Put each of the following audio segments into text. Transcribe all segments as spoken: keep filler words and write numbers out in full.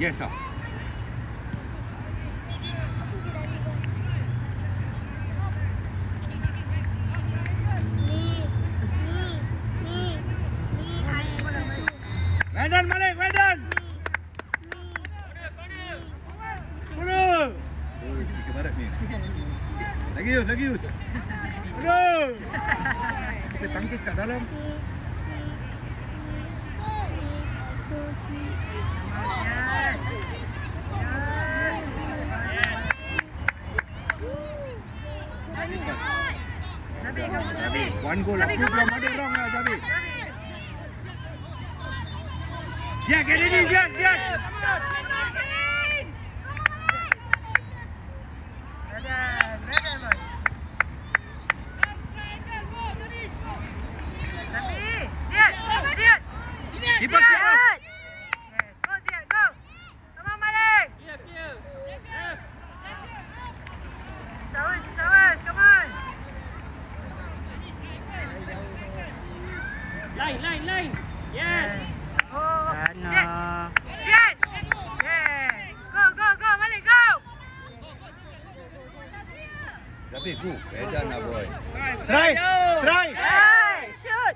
Yes sir. Wedan balik, Wedan. Bola. Oh, sikit barat ni. Lagi Yus, lagi Yus. Aduh. Kita tangkis kat dalam. One goal, aku belum ada orang lah, Zabi. Ziad, get ready, Ziad, Ziad. Keep up, keep up. Go, Ziad, go. Come on, Malik. Towers, Towers, come on. Line, line, line. Yes. Oh, Ano? Ziad. Yeah. Go, go, go, Malik, go. Zabi, go. Wedan lah, boy. Try, try. Hey, shoot!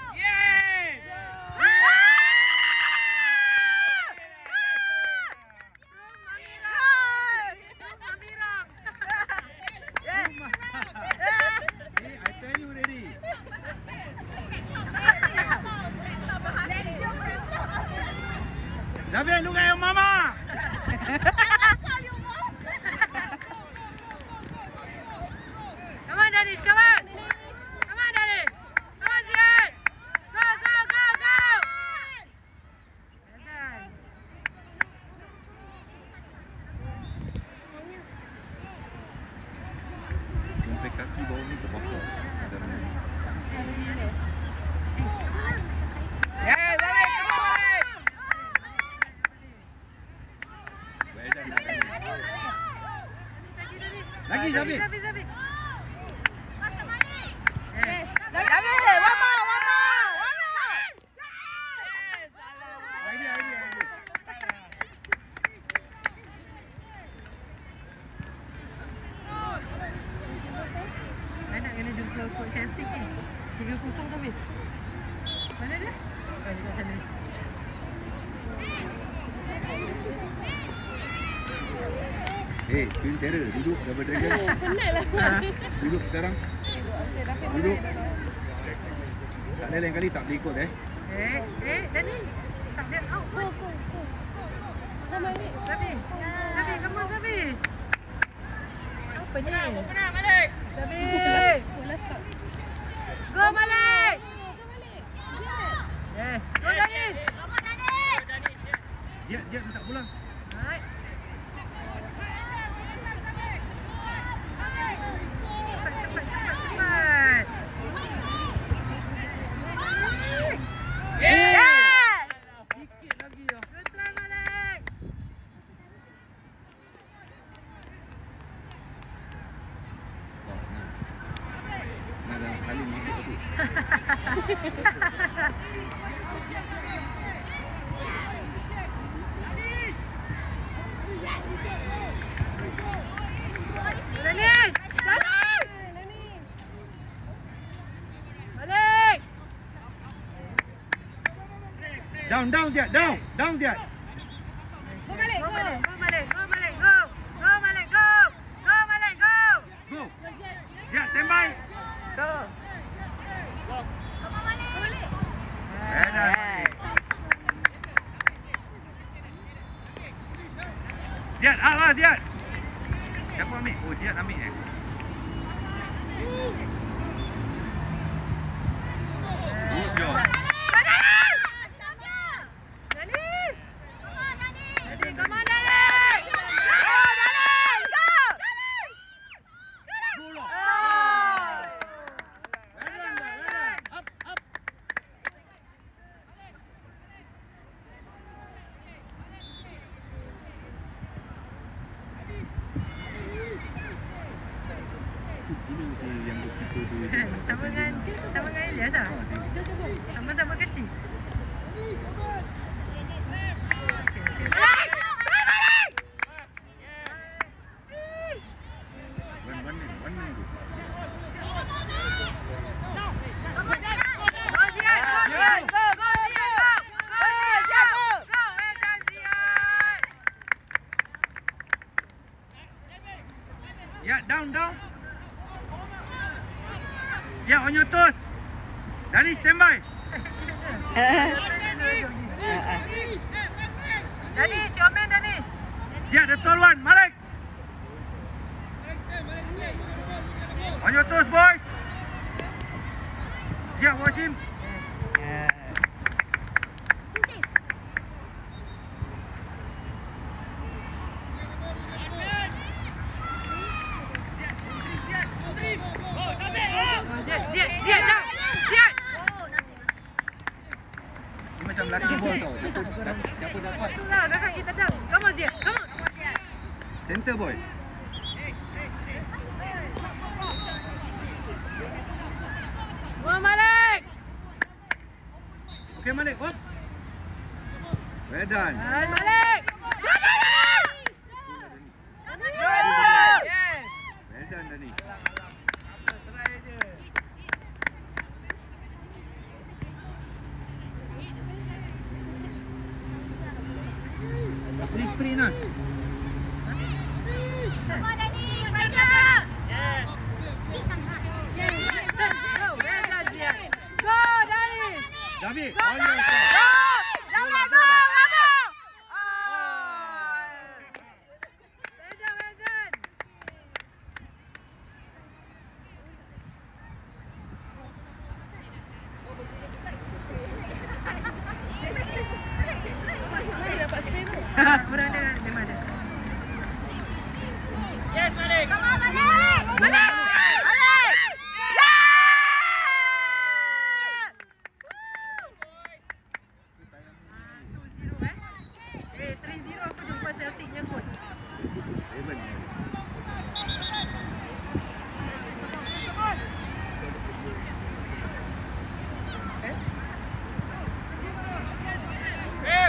David, look at your mama! Come on, Danish, come on! Come on, Danish! Come on, Ziad! Go, go, go, go! Sampai kaki bawah ni terbakar. Yeah, David, come on! Lagi, Zabi. Zabi, Zabi. Yes. Zabi, one more, one more, one more. Idea, idea, idea. Saya nak kena jumpa Coach Shantik ni. tiga kosong Zabi. Mana dia? Oh, dia kat sana. Eh, Twin Terror, duduk Double Dragon. Penatlah. Duduk sekarang. Duduk. Tak ada lain kali tak boleh ikut eh. Eh, eh, Danish. Tak ada out. Go, go, go. Come on, Malik. Zabi. Zabi, come on, Zabi. Apa ni? Kena, Malik. Zabi. Bola stop. Go, Malik. Go, Malik. Ziad. Yes. Go, Danish. Come on, Danish. Ziad, Ziad minta bola. Right. Cepat, cepat, cepat, cepat. Yeah! Sikit lagi lah. Good try, Malik. Oh, nah. Nah, dalam kali masuk tu. Danish. Danish. Malik. Down, down Ziad, down. Down Ziad. Go, Malik, Go, go. Malik. Go, Malik. Go, Malik. Go. Go, Malik. Go. Go, Malik. Go. Go. Go, Ziad. Ziad, stand by. Go. Come on, Malik. Go, Malik. Wedan. Ziad, ah lah Ziad. Siapa ambil? Oh, Ziad ambil eh. Good job. Danish. Danish. Danish, come on, Danish. Go, Danish. Go. Go lah. Oh. Wedan, Wedan. Up, up. Dulu si yang kita tu. Sama dengan sama dengan Elias ah. Ah, si- Sama Danish, your man Danish. Yeah, the tall one, Malik. On your toes, boys. Yeah, watch him. Ini macam lucky ball tau. Siapa dapat? Itulah, dah kita dah. Come on, Zia. Come on. Center boy. Wah, Malik. Okay, Malik. Hop. Well done. Hai, Malik. Yes. Well done, Dani. Please sprint us. Come on, Danish. Pressure. Yes. Go, well done, Zia. Go, Danish. David, all your side. Go! Lama, go! Lama! Oh. Well done, well done. Kurang ada, memang ada. Yes, Malik. Come on, Malik! Malik! Malik! Yeah! two zero eh. Eh, three zero aku jumpa Celtic-nya coach. Seven. Eh? Eh.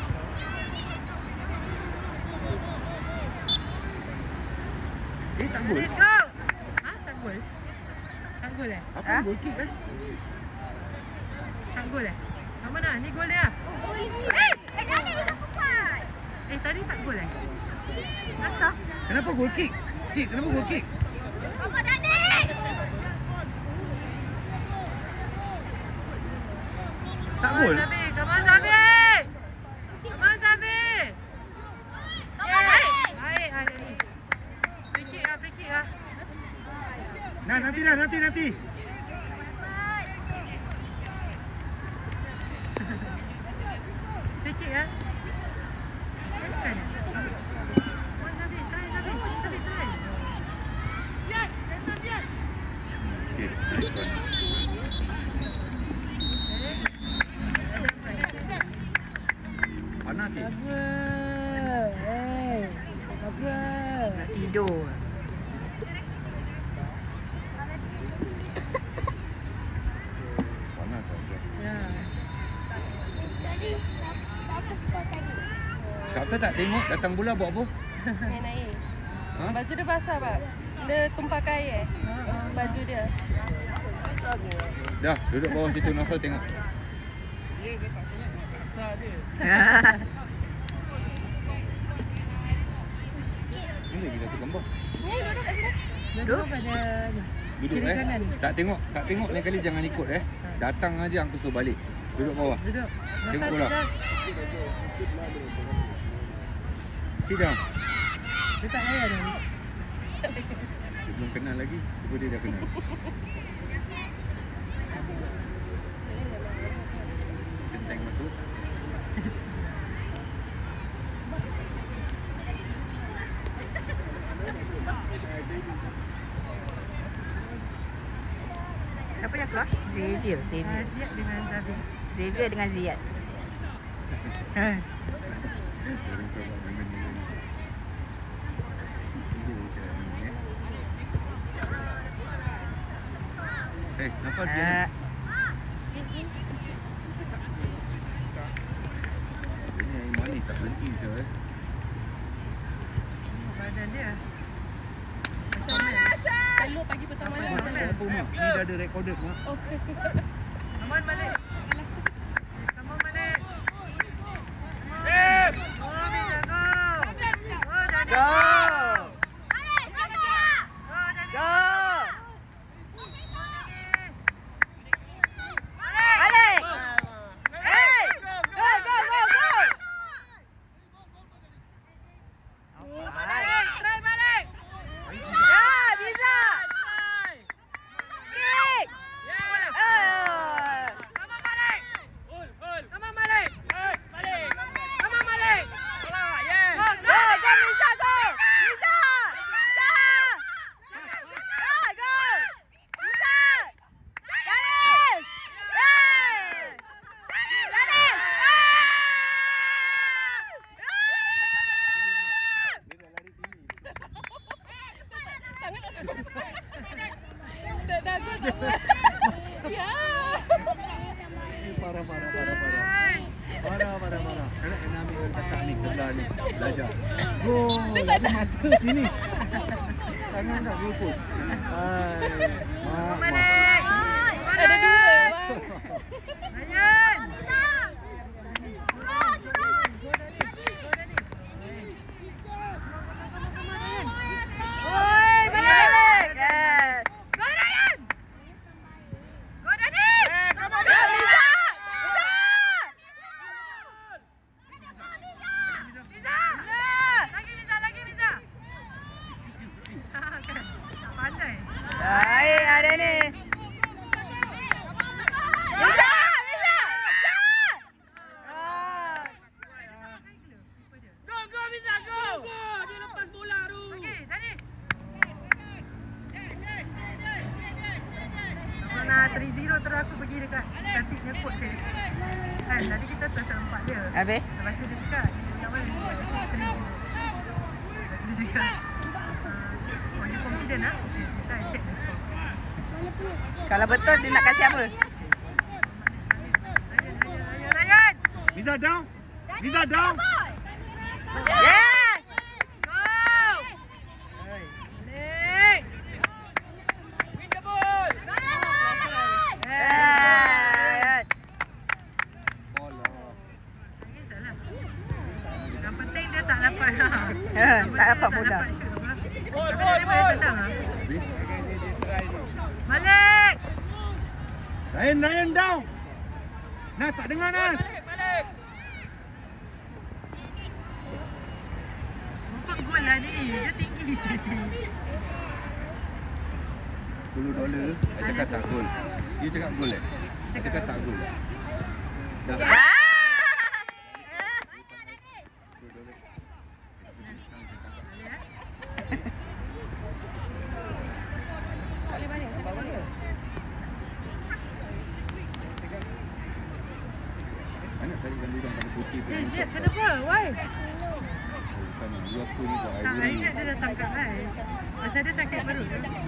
Eh, tak gol. Let's go. Ha, tak gol. Tak gol eh? Apa Ha? goal kick eh? Tak gol eh? Kat mana? Ni gol dia. Eh, Danish bisa kuat. Eh, tadi tak gol eh? Entah. Kenapa goal kick? Cik, kenapa goal kick? Come on, Danish. Tak Come on, gol? Zabi. Come on, Zabi. Come on, Zabi. Come on, Danish. Baik, ah, Danish. Free kick ah, free kick ah. Nah, nanti dah, nanti, nanti. Free kick ah. Bukan eh? Come on, Zabi. Try, Zabi. Zabi, try. Okay, nice one. Panas ni. Apa? Eh, apa? Nak tidur. Panas saja. Ya. Jadi, siapa skor tadi? Kata tak tengok datang bola buat apa? Main air. Ha? Baju dia basah, Pak. Dia tumpah air eh. Baju dia. Dah, duduk bawah situ Nafal tengok. Ini lagi satu gambar. Ni duduk kat sini. Duduk pada ni. Duduk Kiri eh. kanan. Tak tengok, tak tengok lain kali jangan ikut eh. Datang aja angkut suruh balik. Duduk bawah. Duduk. Tengok Nafas bola. sudah. Sit down. Dia tak layan dah. Dia belum kenal lagi. Cuba dia dah kenal. Senteng masuk. Siapa yang keluar? Xavier. Ah, Xavier. Ziad dengan Zabi. Xavier dengan Ziyad. Ha. Orang sebab main ni. Ini saya ni eh. Eh, Nafal dia. Ha. Ini air manis tak berhenti saya eh. Badan dia. Elok pagi petang malam. Apa apa mak? Ini dah ada recorded mak. Oh. Come on, balik. Come on, balik. Eh. Go, Misha, go. Go, Dani. Go! Malik, masuk. Go, Dani. Go! Balik! marah, marah, marah, marah. Marah, marah, marah. Kena kena ambil kakak ni sebelah ni. Belajar. Gol. Ada mata sini. Tangan dah lupus. Hai. Mak, mak. Ada dua, bang. Ryan. Oi, balik. Yes. Go Ryan. Go Dani. Eh, come on. Go, Miza! Liza. Lagi Liza, lagi Liza. Tak pandai. Baik, ada ni. Miza! Miza! Ah. Go, go Liza, go. Go, dia lepas bola tu. Okey, Dani. Mana tiga zero terus aku pergi dekat cantiknya coach dia. Kan, tadi kita tak nampak dia. Habis? Lepas tu dia cakap, kat mana dia buat aku sendiri. Dia cakap, oh you confident lah? Okay, kita check the score. Kalau betul dia nak kasih apa? Ryan, Ryan, Ryan. Miza down. Miza down. Yes! Go! Balik. Win the ball. Yes! Bola. Yang penting dia tak dapat. Eh, tak dapat bola. Bol, bol, bol. Habis. Balik. Ryan, Ryan down. Nas tak dengar Nas. Balik. Empat gol lah ni. Dia tinggi. sepuluh dolar. Saya cakap tak gol. Dia cakap gol eh. Saya cakap tak gol. Dah. Ah! Anak saya kan dia pada putih tu. Eh, Jeb, kenapa? Why? Bukan dua pun ni buat Tak, air. I ingat dia datang kat I. Pasal dia sakit perut.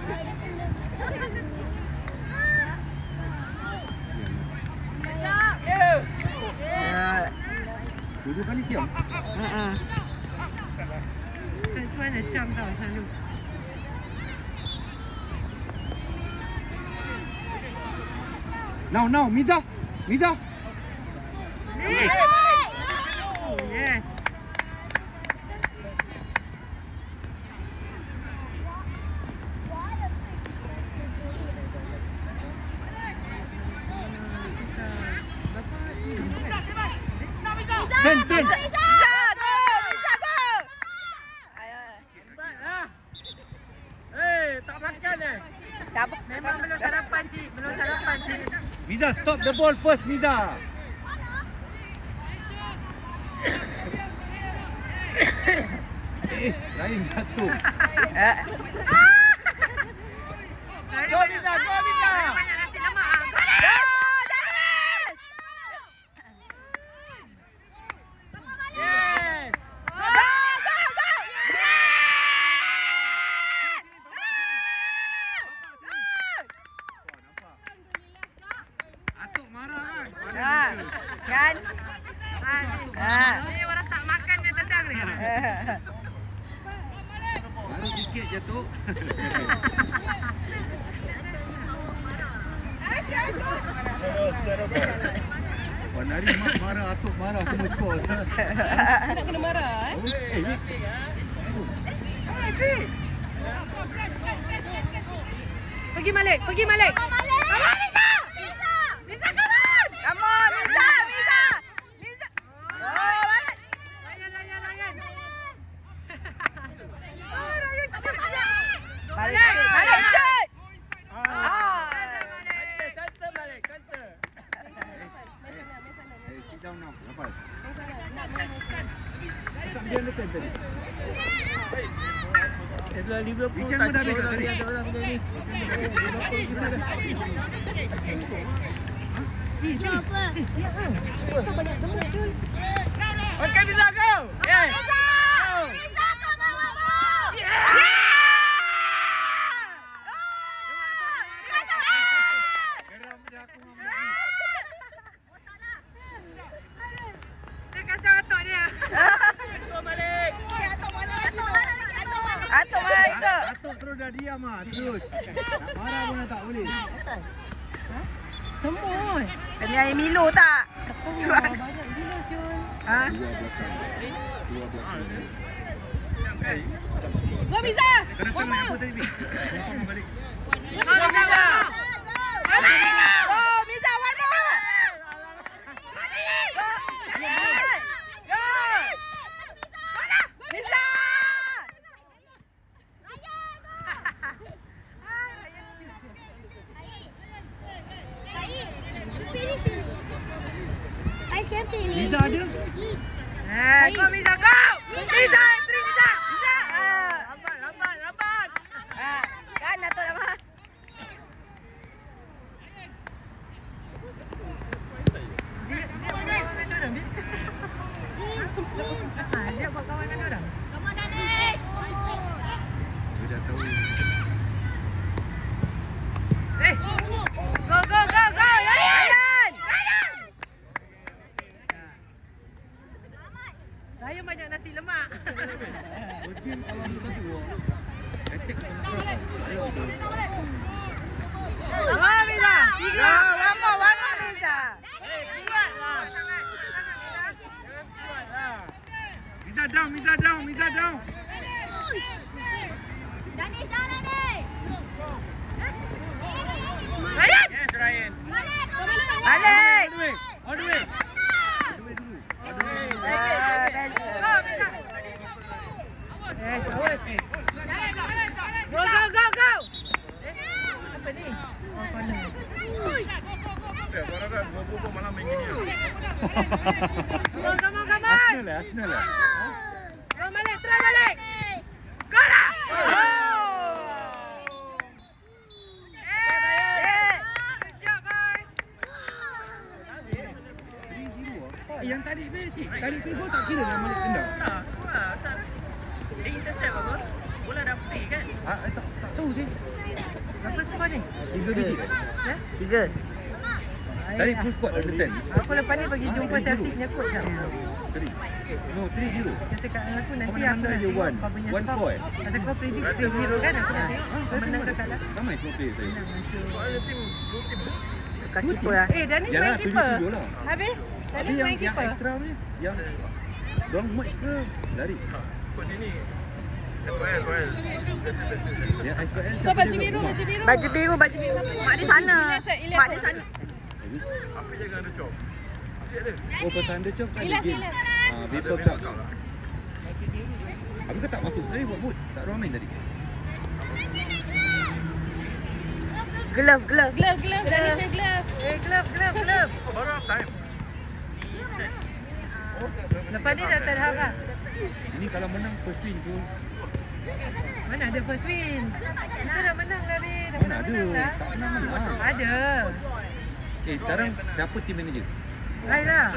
Ya. Dua kali tiam. Mm-mm. That's why macam tau selalu. Now, now, Miza. Miza. Nick! Oh, yes. Ten, ten. Bisa, go! Bisa, go! Ayo. Eh, tak makan eh. Siapa? Memang belum sarapan cik, belum sarapan cik. Miza, stop the ball first, Miza. Eh, Ryan jatuh. Eh. Go Liza, go Liza. Banyak nasi lemak ah. Go, Danish! Yes. Go, go, go! Atuk marah kan? Ha, kan? Ah, ni orang tak makan dia tendang dia. Eh. Baru sikit jatuh. Puan Nari mak marah, Atuk marah, semua skor. Nak kena marah eh. Eh, ni. Pergi Malik, pergi Malik. Come on, Liza! Liza! Liza, come on. Come on, Miza, Miza! Miza! Oh, balik! Ryan, Ryan, Ryan. Balik shoot, balik shoot! Ah. Ah. Canta Malik, canta. Eh, sit down now. Lepas. Tak dia understand tadi. Vision pun dah habis dah tadi. Go apa? Okay, Liza, go. Yes. Liza! Liza, come on, Mama! Geram je aku dengan Melayu. Atuk terus dah diam ah, terus. Nak marah pun tak boleh. Asal? Ha? Semut. Ini air Milo tak? Oh, Sebab banyak gila Syul. ha? Dua belakang. Dua belakang. Go Miza. Kena tengok apa tadi ni? Tengok balik. Go Miza. Go Miza, one more. Go. Go. Miza. Guys, can finish. Liza ada? Eh, go Miza, go. Miza, Miza. Miza. Ah. Lambat, lambat, lambat. Ah, kan Dato' nama. Ah, dia buat kawan dengan orang. Come on, Danis. Dia dah tahu. Eh. Go, go, go, go. Ryan. Saya banyak nasi lemak. Game kalau ni satu. Attack kena keras. Ayo. Go Miza. Tiga. One more, one more Miza. Kuatlah. Miza down, Miza down, Miza down. Danis, down, Danis. Ryan. Yes, Ryan. Balik, go balik. Balik. All the way. All the way. All the way dulu. All the way. Ah, Go Miza. Yes, awas. Go, go, go, go. Apa ni? Oh, corner. Come on, come on, come on. Arsenal lah, Arsenal lah. Go balik, try balik. Go lah. Oh. Eh. Good job, guys. tiga zero ah. Eh, yang tadi magic. Tadi tu gol tak kira yang Malik tendang. Tak, wah, asal dia intercept apa? Bola dah free kan? Ah, eh, tak tak tahu sih. Berapa skor ni? Tiga digit. Ya? Tiga. Tadi full squad ada ten. Aku lepas ni pergi jumpa Celtic punya coach lah. Three. No, three zero. Dia cakap dengan aku nanti Kau aku menang nak je tengok one. kau punya One score. score eh? Pasal kau predict three zero kan aku nak tengok. Ah, Kau saya menang tengok ke kalah? ramai pro player saya. Menang Malaysia. Tukar keeper lah. Eh, Danis Yalah, main keeper. tujuh tujuh lah. Habis? Tapi Danis yang main yang keeper. extra ni, yang long match ke lari? Yang extra L So baju biru, baju biru. Baju biru, baju biru. Mak dia sana. Ilyas, Ilyas. Mak dia sana. Oh, pesan dia cok tadi Ilyas, game. Ilyas. Ah, Vapor Cup. Habis kau tak masuk tadi buat boot? Tak orang main tadi? Glove, glove. Glove, glove. Danis main glove. Eh, glove, glove, glove. Lepas ni dah terharap. Ini kalau menang first win tu. Mana ada first win? Kita dah menang dah, Bin. Dah Mana ada? menang dah. Tak pernah menang. Ada. Eh, sekarang siapa team manager? Lain lah.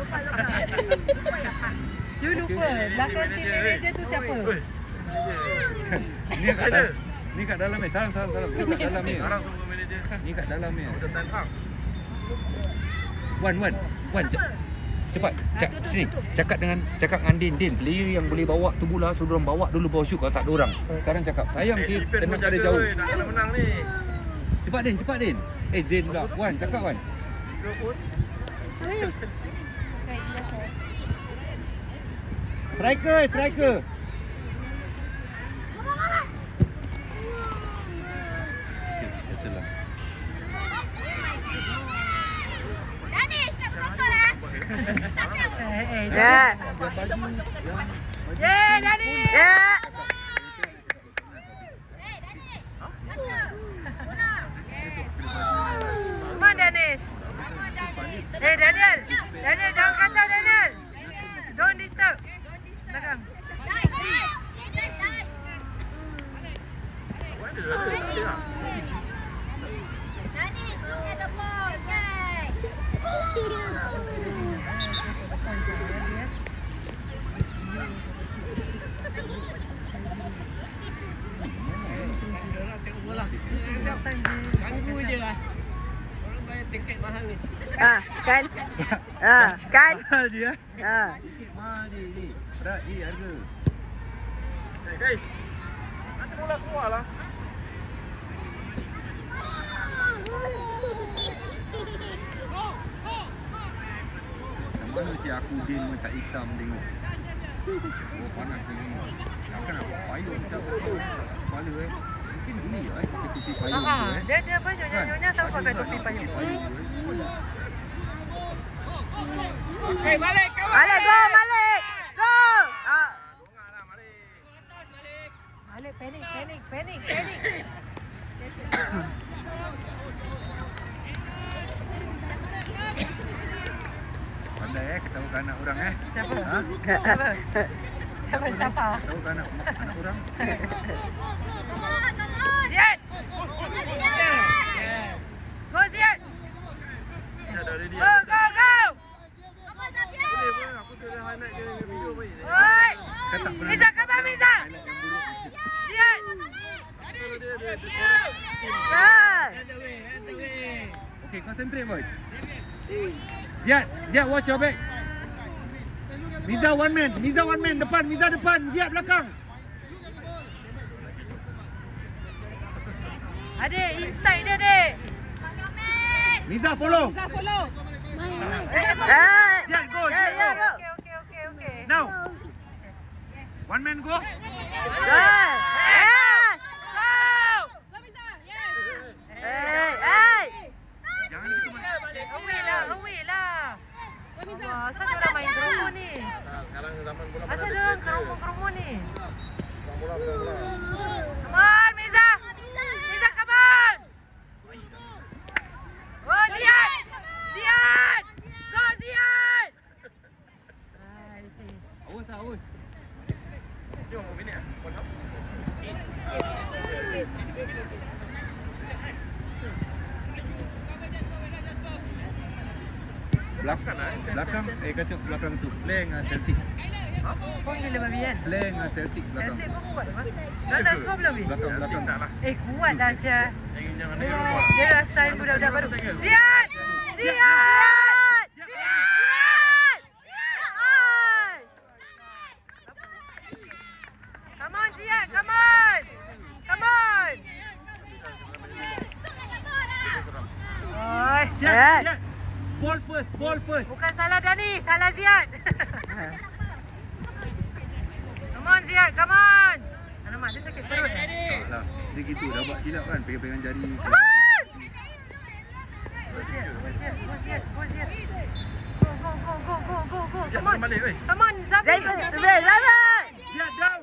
You lupa. Belakang team manager tu siapa? Ni kat dalam. Ni kat dalam ni. Salam, salam, salam. Ni kat dalam ni. Ni kat dalam ni. Wan, Wan. Wan, ce- cepat. Cak, sini. Cakap dengan cakap dengan Din. Din, player yang boleh bawa tu bola, suruh orang bawa dulu bawa shoot kalau tak ada orang. Sekarang cakap, sayang si tendang pada jauh. Cepat Din, cepat Din. Eh, Din pula. Wan, cakap Wan. Striker, striker. Okay, betul lah. Danis, kat betul lah. Eh, eh, Ya. Yang baju, yang baju. Yeah, Danis. Ya. Eh, Danis. Betul. Bola. Yes. Come on, Danis. Eh, Daniel. Daniel, jangan kacau, Daniel. Don't disturb. Belakang. Dive, dive. Danis, dive. Danis, look at the ball, guys. Ganggu je lah. Orang bayar tiket mahal ni. Ah, kan? Ah, kan? Mahal je ya. Ah. Tiket mahal je ni. Berat je harga. Guys. bola keluar lah. Mana si aku din tak hitam tengok. Oh panas tengok. Takkan nak payung macam tu. Kepala eh. Mungkin beli lah eh. Pakai topi payung tu eh. Dia dia apa nyonya-nyonya sama pakai topi payung. Hei, balik kawan. Malik, go, Malik. Go. Ah. Dongaklah Malik. Malik panik, panik, panik, panik. Pandai eh ketahukan anak orang eh. Siapa? Ha? Siapa? Siapa siapa? Ketahukan anak anak orang. Ziad. Go Ziad. Dah dah ready. Go go go. Boleh pun aku sudah highlight dia punya video baik. Oi. Kan tak pernah. Miza khabar Miza. Ziad. Dia dia dia. Kan. Okay, concentrate boys. Ziad, Ziad watch your back. Miza one man, Miza one man depan, Miza depan, Ziad belakang. Adik, inside dia, Dek. Miza follow. Eh. Ziad go, Ya, Ziad ya, go. go. Okey, okey, okey, okey. Now. One man go. Kan. Eh. Eh, eh. Jangan gitu man. Away lah, away lah. Wah, asal diorang main kerumun ni? Sekarang zaman bola Asal diorang kerumun-kerumun ni? bola bola. Come on, Miza! Miza, come on! Oh, Ziad! Ziad! Go, Ziad! I see. Awas, awas. Jom mau bini ah. Belakang, belakang, eh kata belakang tu, flank ah Celtic. Kau gila babi kan? Flank ah Celtic belakang. Celtic pun kuat apa? Dah dah score belum, Bi? Belakang, belakang. Tak lah. Eh, kuat dah, Sia. Jangan jangan Dia dengar dah, rumah. dia dah sign budak-budak baru. Ziad! Ziad! Ziad! Come on, Ziad, come on! Come on! Oi. Ziad, Ziad. Ball first, ball first. Bukan salah Dani, salah Ziad. Come on, Ziad, come on! Alamak, dia sakit perut. Tak lah, dia gitu dah buat silap kan, pegang-pegang jari. Come on! Go Ziad, go Ziad, go Ziad, go Ziad. Go, go, go, go, go, go, go. Jap Come on. balik weh. Come on, Zafi. Zafi, Zafi. Ziad down.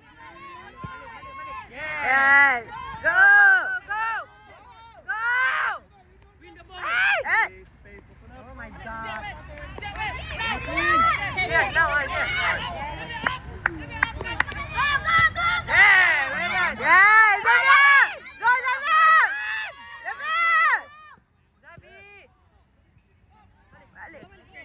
Yes. Go. Go, go. Eh. Oh my God. Ziad, now, Ziad. Hey, well done. Yes. Zafi. Go, Zafi. Zafi. Zafi. Balik.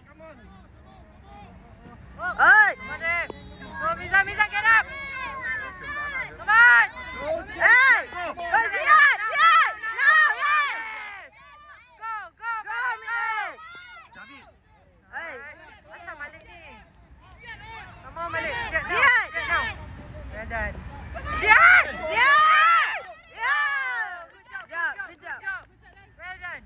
Oh, Oi. come on, Dave. Go, Miza, Miza, get up. Come on. Eh. Go, Ziad. Ziad. Now, yes. Go, go, Go, Malik. David. Oi. Asal Malik ni? Come on, Malik. Get down. Ziad. Get down. Well done. Ziad! Ziad. Yeah. Good job, Good job, good good job. job. Well done.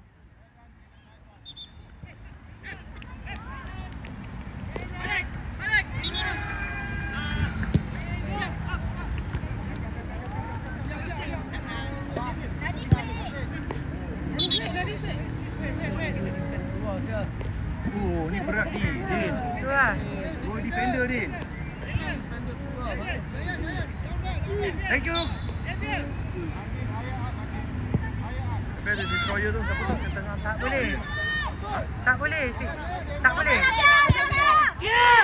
Oh, ni berat ni, Din. Tu lah. Oh, defender Din. Thank you. Tapi ada destroyer tu siapa tu kat tengah. Tak boleh. Tak boleh. Fik. Tak boleh. Yeah.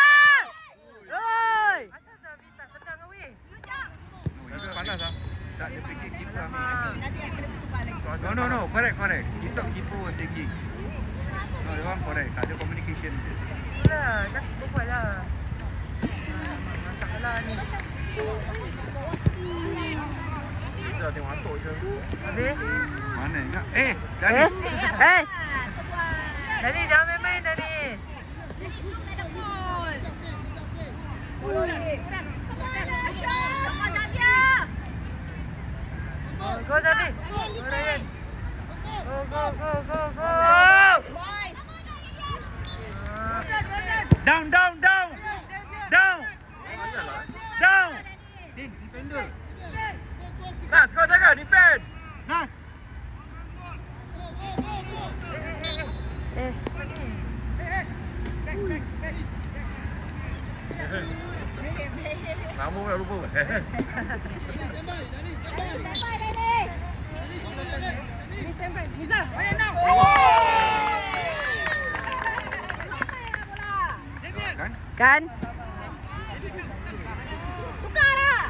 Oi. Asal Zafi tak tendang away? Tapi panas ah. Tak, dia fikir kita ni. Alamak. No, no, no. Correct, correct. Kita keeper was thinking. No, that one correct. Tak ada communication. Itulah. Dah berbual lah. Masalah ni. Kita dah tengok atuk je. Habis? Mana ingat? Eh, Dani. Eh. Eh. Dani, jangan main-main, Dani. Down, down, down. Down. Down. Din, defender. Nas, kau jaga, defend. Nas. Eh. Kamu dah lupa. Ni standby. Niza. Kan? Kan? Tukar lah.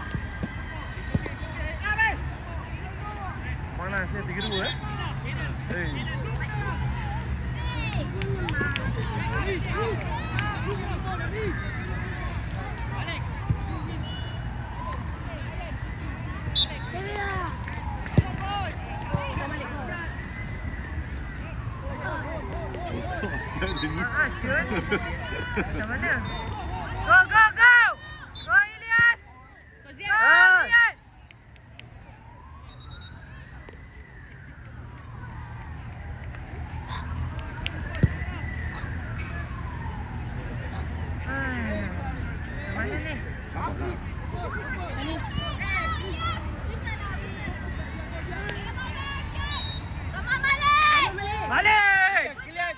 Mana saya tiga dua eh? Hei. Ah, Syul. Macam mana? Go, go, go! Go, Ilyas! Go, Zian! Macam mana ni? Balik! Clear!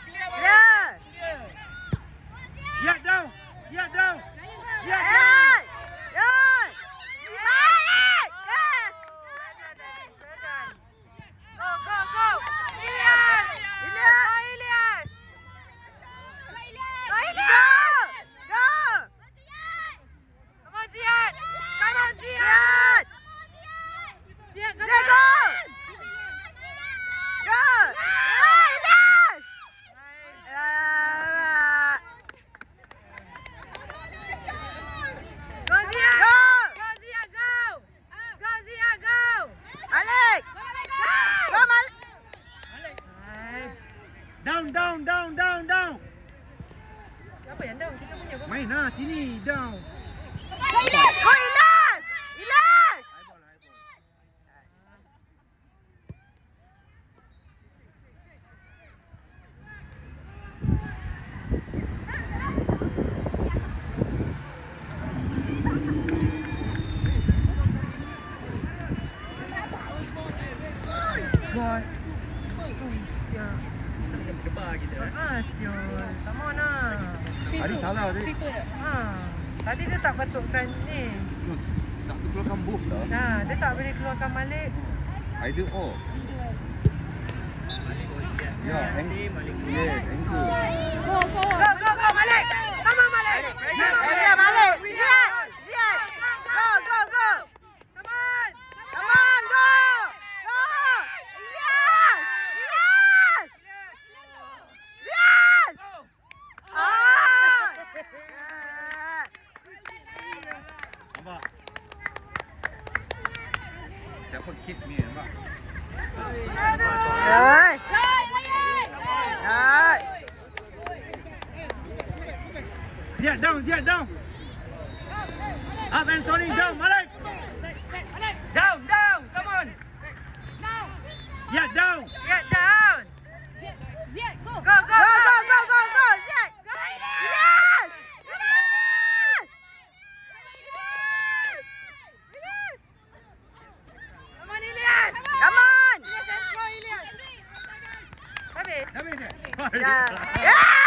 Ya, down. Ya, down. Ya, Eh! down. Eh! Balik! Eh! Go, go, go! Ilyas! Ilyas! Go, Ilyas! Go, Ilyas! Go! Come on, Ziad! Come on, Ziad! Ziad, go! Go! Go! Ah, Ilyas! Ah, Go, Ziad! Go! Go, Ziad, go! Go, Ziad, go! Malik! Go, Malik! Down, down, down, down, down. Apa yang down? Kita punya apa? Main lah sini, down. Go, Ilyas! Ilyas! Boy. Gebar kita eh. Ah, Syul. Come on lah. Tadi salah tadi. Cerita tak? Ha. Tadi dia tak patutkan ni. Tak keluarkan both lah. Nah, dia tak boleh keluarkan Malik. Either or. Ya, ankle. Yes, ankle. Go, go. Go, go, go, Malik! Come on, Malik! Yeah, Malik! Ziad! Ziad! Go, go, go! Come on! Come on, go! Go! Ilyas! Ilyas! Ilyas! Ah! Nampak? Siapa kick ni, nampak? Hai! Hai! Ziad, down, Ziad, down. Up and sorry, down, Malik. Down, down, come on. Ziad, down. Get down! Ziad, go. Go, go, go, go, go, go, go! Ziad! Ilyas! Ilyas! Ilyas! Come on, Ilyas! Come on! Ilyas, let's go, Ilyas! Habis? Habis eh? Ya. Ya!